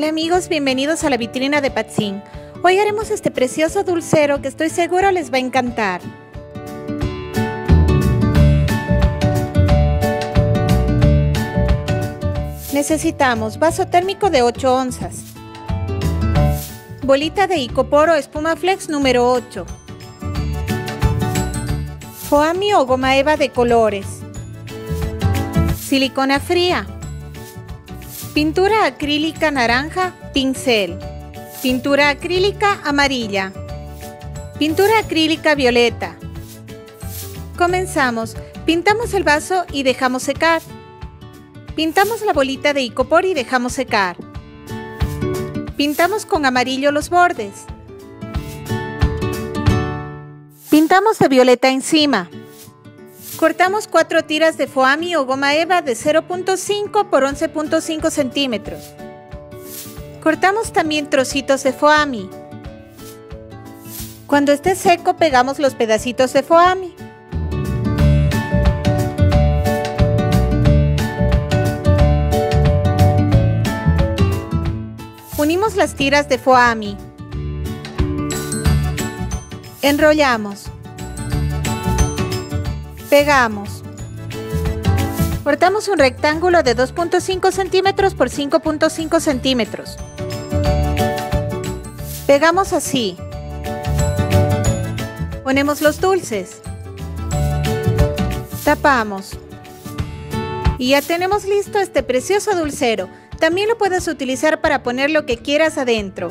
Hola amigos, bienvenidos a la vitrina de Patzin. Hoy haremos este precioso dulcero que estoy seguro les va a encantar. Necesitamos vaso térmico de 8 onzas, bolita de icopor o espuma flex número 8, foamy o goma eva de colores, silicona fría, pintura acrílica naranja, pincel, pintura acrílica amarilla, pintura acrílica violeta. Comenzamos, pintamos el vaso y dejamos secar. Pintamos la bolita de icopor y dejamos secar. Pintamos con amarillo los bordes. Pintamos de violeta encima. Cortamos 4 tiras de foamy o goma eva de 0.5 por 11.5 centímetros. Cortamos también trocitos de foamy. Cuando esté seco, pegamos los pedacitos de foamy. Unimos las tiras de foamy. Enrollamos. Pegamos. Cortamos un rectángulo de 2.5 centímetros por 5.5 centímetros. Pegamos así. Ponemos los dulces. Tapamos. Y ya tenemos listo este precioso dulcero. También lo puedes utilizar para poner lo que quieras adentro.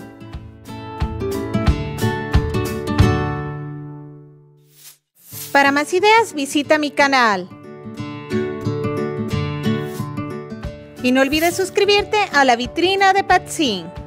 Para más ideas, visita mi canal. Y no olvides suscribirte a la vitrina de Patzin.